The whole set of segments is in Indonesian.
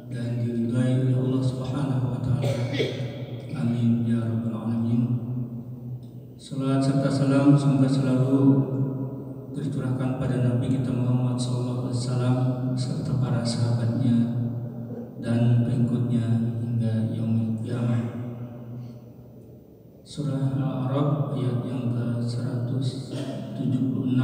dan diridhai oleh Allah Subhanahu wa taala. Amin ya rabbal alamin. Salawat serta salam semoga selalu tercurahkan pada Nabi kita Muhammad sallallahu alaihi wasallam serta para sahabatnya dan pengikutnya hingga yaumil qiyamah. Surah Al-A'raf ayat yang ke-176, 77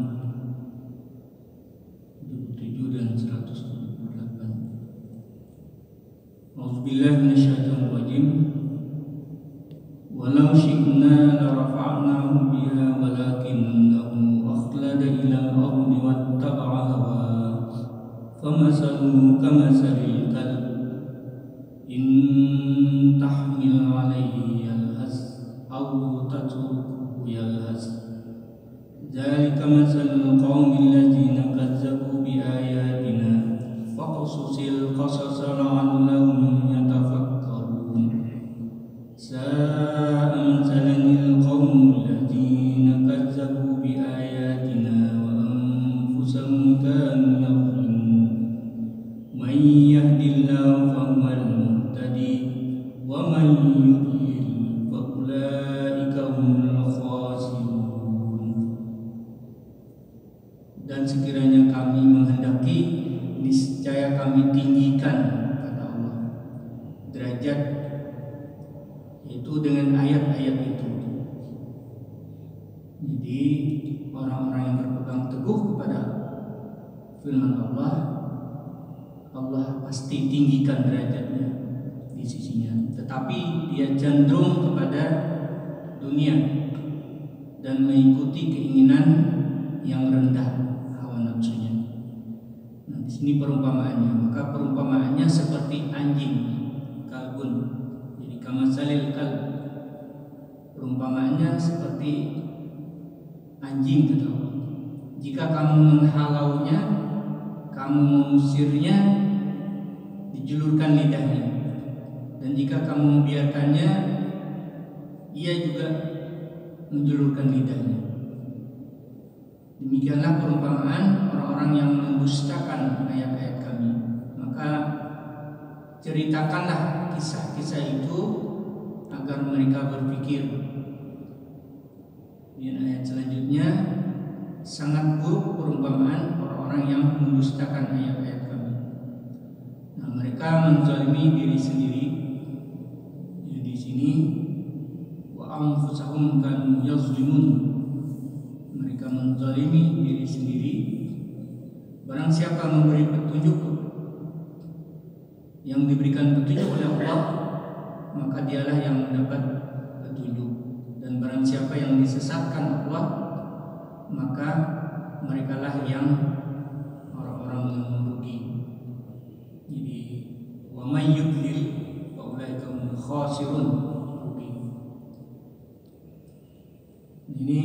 dan 178. A'udzubillahi minasyaitonir rajim. Walau syi'na la rafa'nahu biha walakinnahu akhlada ila al-ardi wattaba'a hawa famasaluhu kamasalil kalb in tahmil 'alaihi yalhas aw tatrukuhu yalhas dzalika masalul qaumil ladzina kazzabu bi ayatina faqsusil qasasa la'allahum yatafakkarun. Sa'a masalanil qaumul ladzina kazzabu bi ayatina wa anfusahum kanu yadhlimun. Man yahdillahu fahuwal muhtadi wa man yudlil fa ulaika humul khasirun. Dan sekiranya kami menghendaki, niscaya kami tinggikan kata Allah derajat, itu dengan ayat-ayat itu. Jadi orang-orang yang berpegang teguh kepada firman Allah, Allah pasti tinggikan derajatnya di sisinya. Tetapi dia cenderung kepada dunia dan mengikuti keinginan yang rendah, hawa nafsunya. Nah, di sini perumpamaannya, maka perumpamaannya seperti anjing, kalbun. Jadi kamasalil kalb, perumpamaannya seperti anjing kata Allah. Jika kamu menghalaunya, kamu mengusirnya, dijulurkan lidahnya. Dan jika kamu membiarkannya, ia juga menjulurkan lidahnya. Demikianlah perumpamaan orang-orang yang mendustakan ayat-ayat kami. Maka ceritakanlah kisah-kisah itu agar mereka berpikir. Di ayat selanjutnya, sangat buruk perumpamaan orang-orang yang mendustakan ayat-ayat kami. Nah, mereka menzalimi diri sendiri. Di sini wa anfusahum kanu yazlimun. Mereka menzalimi diri sendiri. Barang siapa memberi petunjuk, yang diberikan petunjuk oleh Allah, maka dialah yang mendapat petunjuk. Dan barang siapa yang disesatkan Allah, maka merekalah yang orang-orang yang merugi. Jadi wa may yudlil fa ulaika humul khasirun. Ini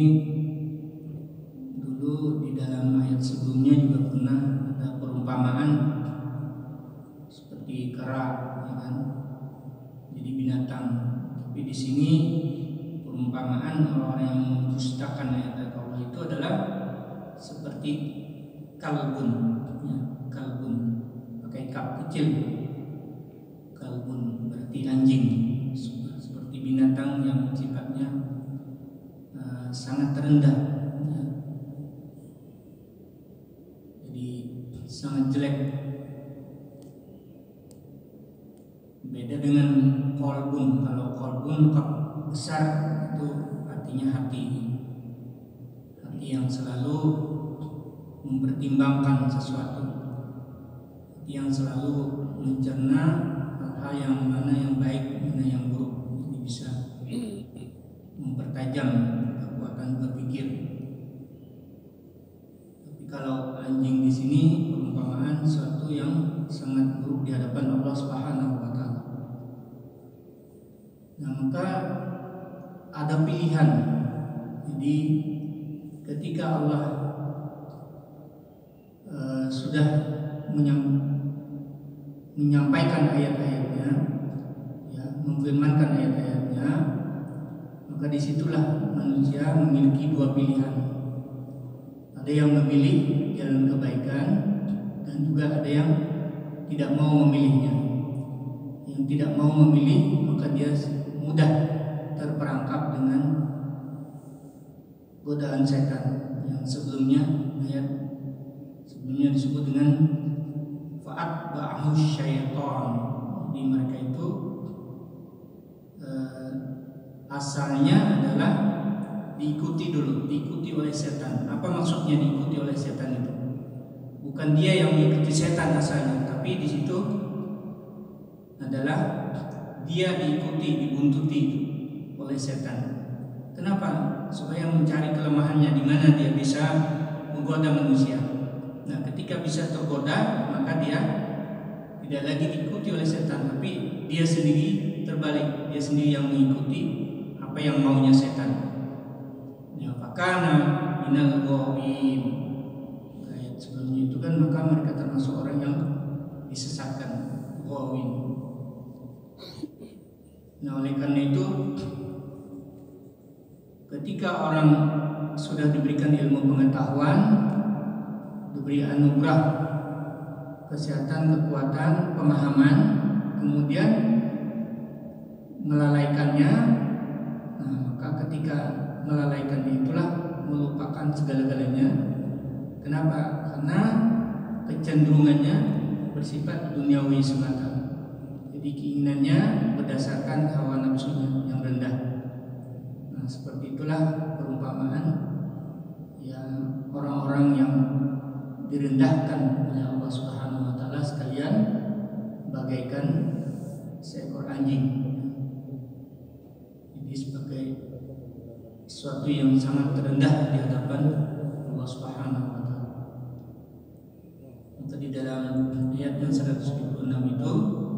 dulu di dalam ayat sebelumnya juga pernah ada perumpamaan seperti kera, ya kan? Jadi binatang. Tapi di sini perumpamaan orang-orang yang mendustakan ayat Allah itu adalah seperti kalbun, ya, kalbun pakai kap kecil. Kalbun berarti anjing, seperti binatang yang sifatnya sangat rendah, ya. Jadi sangat jelek. Beda dengan kolbun. Kalau kolbun kap besar itu artinya hati yang selalu mempertimbangkan sesuatu, hati yang selalu mencerna hal-hal yang mana yang baik, mana yang buruk. Jadi bisa mempertajam kekuatan berpikir. Tapi kalau anjing di sini perumpamaan sesuatu yang sangat buruk di hadapan Allah Subhanahu wa taala. Nah, maka ada pilihan. Jadi ketika Allah sudah menyampaikan ayat-ayatnya, ya, memfirmankan ayat-ayatnya, maka disitulah manusia memiliki dua pilihan. Ada yang memilih jalan kebaikan dan juga ada yang tidak mau memilihnya. Yang tidak mau memilih maka dia mudah terperangkap dengan godaan setan yang sebelumnya disebut dengan fa'atba'ahu syaitan. Jadi mereka itu asalnya adalah diikuti oleh setan. Apa maksudnya diikuti oleh setan itu? Bukan dia yang mengikuti setan asalnya, tapi di situ adalah dia dibuntuti oleh setan. Kenapa? Supaya mencari kelemahannya, di mana dia bisa menggoda manusia. Nah, ketika bisa tergoda, maka dia tidak lagi diikuti oleh setan, tapi dia sendiri terbalik, dia sendiri yang mengikuti apa yang maunya setan. Ya, fakana minal ghawin. Ayat sebelumnya itu kan, maka mereka termasuk orang yang disesatkan, ghawin. Nah, oleh karena itu ketika orang sudah diberikan ilmu pengetahuan, diberi anugerah kesehatan, kekuatan, pemahaman, kemudian melalaikannya, nah, maka ketika melalaikannya itulah melupakan segala-galanya. Kenapa? Karena kecenderungannya bersifat duniawi semata. Jadi keinginannya berdasarkan hawa nafsunya yang rendah. Nah, seperti itulah perumpamaan yang orang-orang yang direndahkan oleh Allah Subhanahu wa taala sekalian bagaikan seekor anjing. Jadi sebagai sesuatu yang sangat terendah di hadapan Allah Subhanahu wa taala. Tadi dalam ayat yang 176 itu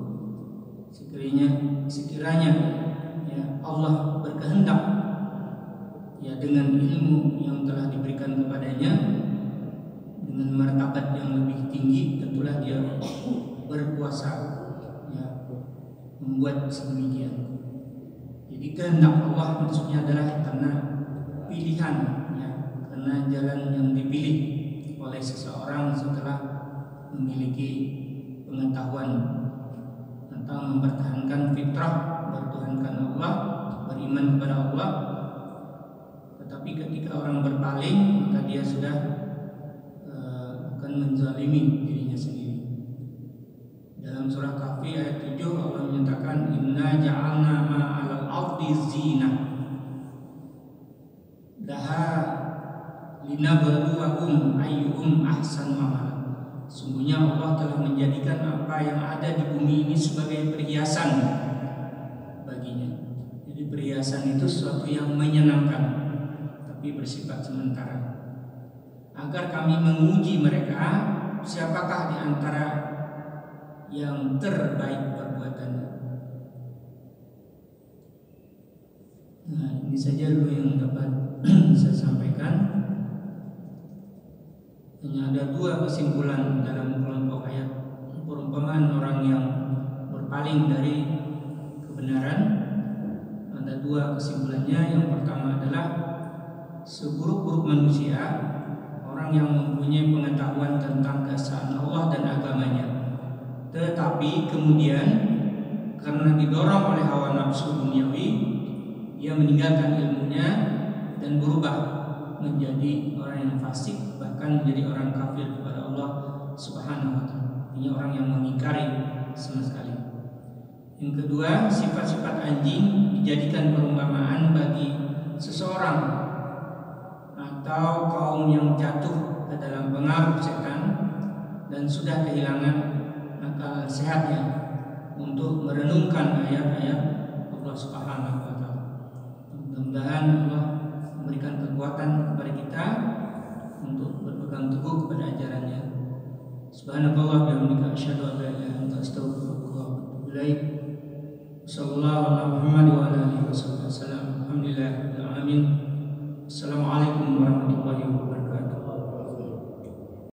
sekiranya ya Allah berkehendak ya dengan ilmu yang telah diberikan kepadanya, dengan martabat yang lebih tinggi, tentulah dia berkuasa ya membuat sedemikian. Jadi kehendak Allah maksudnya adalah karena pilihan ya, karena jalan yang dipilih oleh seseorang setelah memiliki pengetahuan tentang mempertahankan fitrah, bertuhankan Allah, beriman kepada Allah. Tetapi ketika orang berpaling, maka dia sudah akan menzalimi dirinya sendiri. Dalam surah Kahfi ayat 7 Allah menyatakan inna ja'alna ma'alal ardi zinah laha linabluwahum ayyuhum ahsanu amala. Sungguhnya Allah telah menjadikan apa yang ada di bumi ini sebagai perhiasan baginya. Jadi perhiasan itu sesuatu yang menyenangkan tapi bersifat sementara, agar kami menguji mereka siapakah di antara yang terbaik perbuatannya. Nah, ini saja dulu yang dapat saya sampaikan. Hanya ada dua kesimpulan dalam kelompok ayat perumpamaan orang yang berpaling dari kebenaran. Ada dua kesimpulannya. Yang pertama adalah seburuk-buruk manusia orang yang mempunyai pengetahuan tentang keesaan Allah dan agamanya, tetapi kemudian karena didorong oleh hawa nafsu duniawi, ia meninggalkan ilmunya dan berubah menjadi orang yang fasik, bahkan menjadi orang kafir kepada Allah Subhanahu wa taala. Ini orang yang mengingkari sama sekali. Yang kedua, sifat-sifat anjing dijadikan perumpamaan bagi seseorang atau kaum yang jatuh ke dalam pengaruh setan dan sudah kehilangan akal sehatnya untuk merenungkan ayat-ayat Allah Subhanahu wa taala. Mudah-mudahan Allah memberikan kekuatan kepada kita untuk berpegang teguh kepada ajarannya. Subhanallah wa bihamdika asyhadu an la ilaha illa anta astaghfiruka wa atubu ilaik.